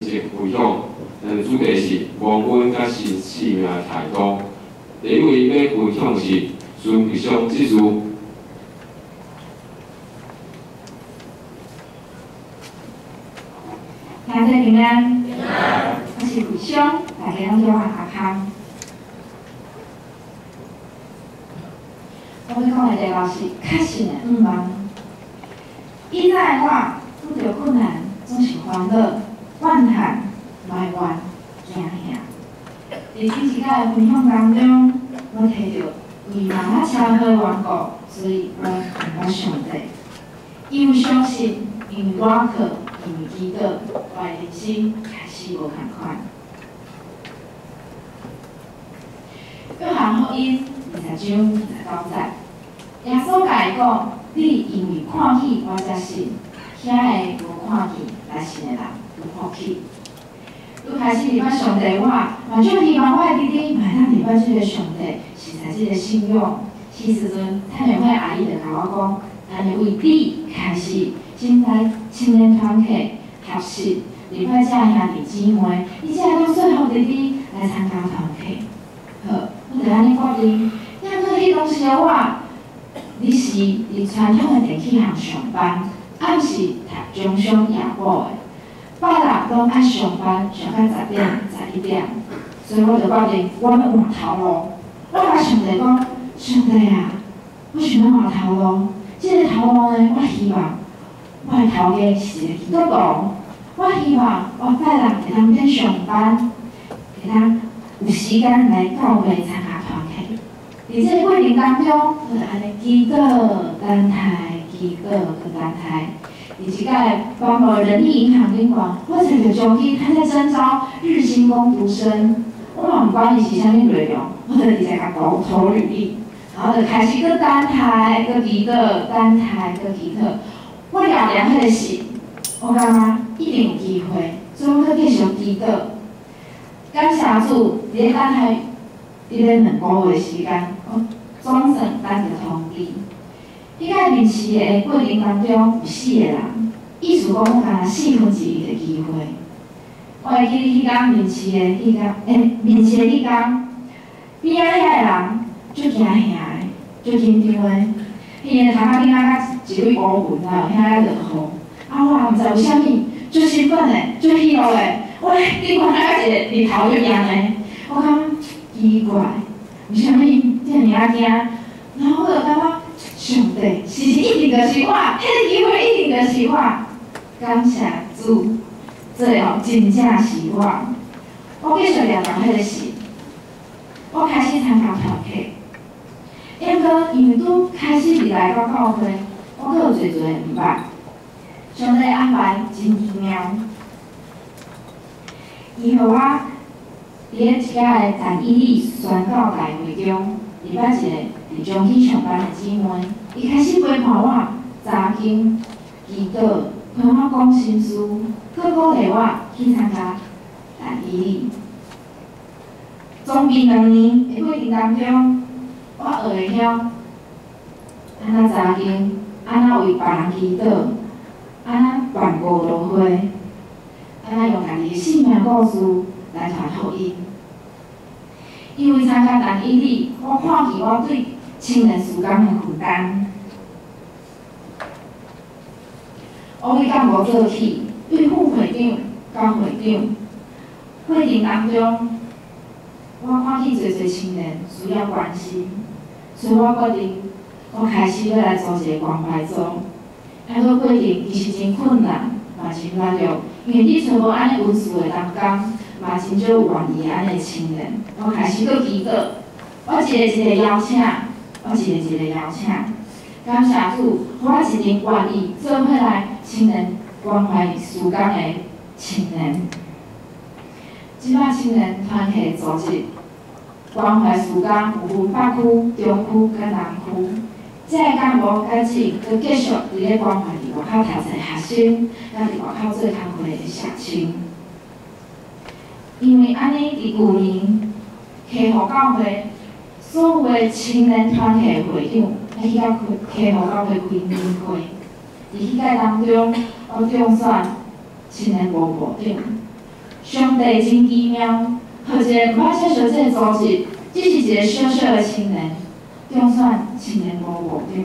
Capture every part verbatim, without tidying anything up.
一个分享，嗯，主题是亡恩甲新生命的态度。第一位要分享是孙吉祥之事。 大家平安，我是吉祥，大家拢叫我阿康。我要讲的题目是确信的愿望。以前的我遇到困难，总是烦恼、怨叹、埋怨、惊吓。在这一个分享当中，我摕到为妈妈车好缘故，所以我感谢上帝。因为相信，因为我靠，因为祈祷，我的人生开始无同款。约翰福音二十章二十九节，耶稣甲伊讲：你因为看见我才信，遐个无看见来信的人有福气。拄开始礼拜上帝，我嘛就希望我的弟弟嘛当礼拜这个上帝实在这个信仰。迄时阵，太阳会阿姨就甲我讲，咱要为你开始进来青年团体学习，礼拜这兄弟姊妹，你才会当说服弟弟来参加团体。好，我就安尼决定。因为迄当时我，你是伫传统的电器行上班，暗时读中商夜报的。拜六拢爱上班，上到十点、十一点，所以我就决定我要换头路。我甲上帝讲：上帝啊，我想要换头路。这个头路呢，我希望我的头家是一个基督徒。我希望我拜六会当免上班，会当有时间来教会参加团体。伫这个过程当中，我就安尼祈祷、等待、祈祷、等待。以及在包括人力银行宾馆，我才有中医，他在征招日薪工读生。我嘛唔管伊是啥物内容，我就直接甲投投履历，然后就开始搁等待，搁祈祷，等待，搁祈祷。我了了迄个信，我感觉一定有机会，所以我搁继续祈祷。感谢主，伫咧等待，伫咧两个月的时间，我总算等到通知。迄个面试的过程当中有四个人，意思讲我敢若四分之一的机会。我会记得迄天面试的迄天，诶，面试的迄天，边仔遐个人足惊吓的，足紧张的。伊个头壳顶仔甲一蕊乌云啊，遐个落雨。啊，我也毋知为虾米，足兴奋的，足喜乐的。我顶看到一个日头一样的，我感觉奇怪，为虾米这么啊惊？然后我就感觉。上帝，是一定就是我，迄个机会一定就是我。感谢主，最后真正是我。我继续念到迄个信，我开始参加团体。因过因为拄开始入来到教会，我阁有侪侪毋捌。上帝安排真奇妙，伊互我伫咧一家个陈义理宣教大会中，礼拜一个。伫中去上班的姊妹，伊开始陪伴我查经、祈祷，陪我讲心事，佮鼓励我去参加单义理。总比两年的过程当中，我学会晓安怎查经，安怎为别人祈祷，安怎办过路会，安怎用家己的生命故事来传福音。因为参加单义理，我看见我对青年事工的负担，我去干无做起，对副会长、到会长，会程当中，我看见侪侪青年需要关心，所以我决定，我开始要来做一个关怀组。迄个过程其实真困难，嘛真难着，因为你找无安尼文书的人工，嘛真少有愿意安尼青年。我开始搁祈祷，我一个一个邀请。我一个一个邀请，感谢主，我一定愿意做伙来青年关怀事工的青年。即摆青年团体组织关怀事工有分北区、中区、甲南区。这个干部改进，佮继续伫咧关怀伫外口读册学生，甲伫外口做工课的社青。因为安尼，伫旧年，溪湖教会。所有的青年团体会长，来去到溪湖教会开年会，伫迄个当中，我中选青年部部长， 上帝真奇妙，互一个毋捌接受这个组织，只是一个小小的青年，中选青年部部长。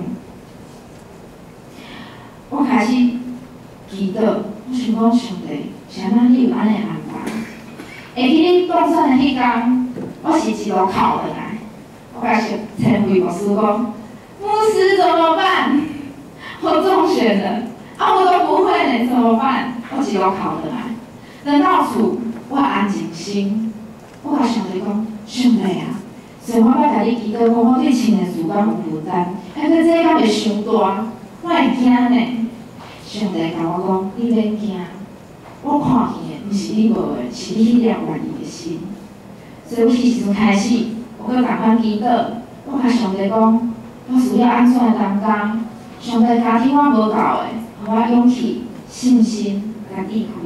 我开始祈祷，我想讲上帝，是安怎你有安尼安排？会记你当选的迄天，我是一路哭落来，我开始陈慧牧师讲，牧师怎么办？我中选了，啊我都不会呢，怎么办？我一路哭落来，等到厝，我安静心，我甲上帝讲，上帝啊，虽然我捌甲你祈祷，讲我对亲的事干有负担，但是这敢袂伤大，我会惊呢。上帝甲我讲，你免惊，我看见的毋是你无的，是你迄粒愿意的心。所以我迄时阵开始，我搁共款祈祷，我甲上帝讲，我需要安怎的担当？上帝加添我无够的，互我勇气、信心、甲智慧。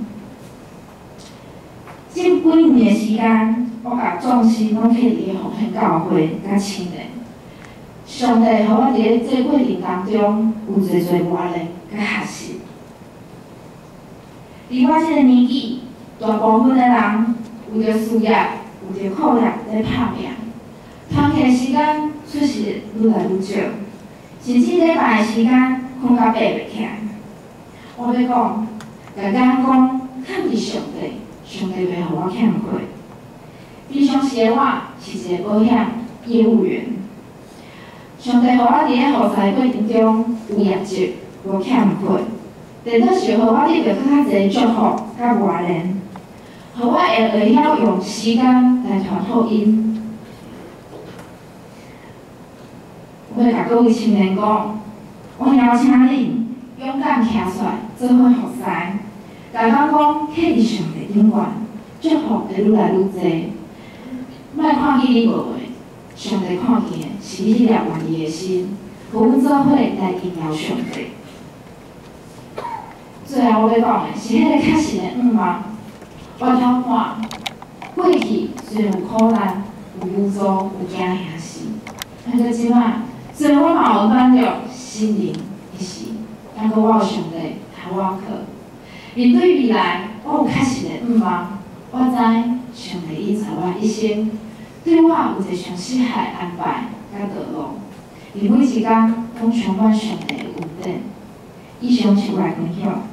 这几年的时间，我甲重心拢去伫奉献教会甲亲人。上帝互我伫咧这过程当中有侪侪磨练甲学习。伫我这个年纪，大部分的人为着事业、为着课业在拍拼，团课时间出席愈来愈少，甚至礼拜的时间困到爬袂起来。我要讲，甲咱讲，肯伫上帝，上帝袂互我欠亏。平常时的我是一个保险业务员。上帝互我伫咧服侍过程中有业绩，无欠亏，但倒是互我得到更较侪祝福甲磨练，互我会会晓用时间来传福音。我要甲各位青年讲，我邀请恁勇敢站出来，做伙服侍，甲咱讲客伫上帝顶悬，祝福会愈来愈侪。莫看见你无的。上帝看见的是你迄粒愿意的心，互阮做伙来敬仰上帝。最后我要讲的是迄个确实的愿望。我偷看，过去虽然有苦难、有无助、有惊吓死，但是即摆，虽然我嘛有反着心灵一时，但是我有上帝替我靠。面对未来，我有确实的愿望。我知上帝引导我一生。对我有一个上适合的安排甲道路，而每一天拢充满上帝的恩典。以上是我的分享。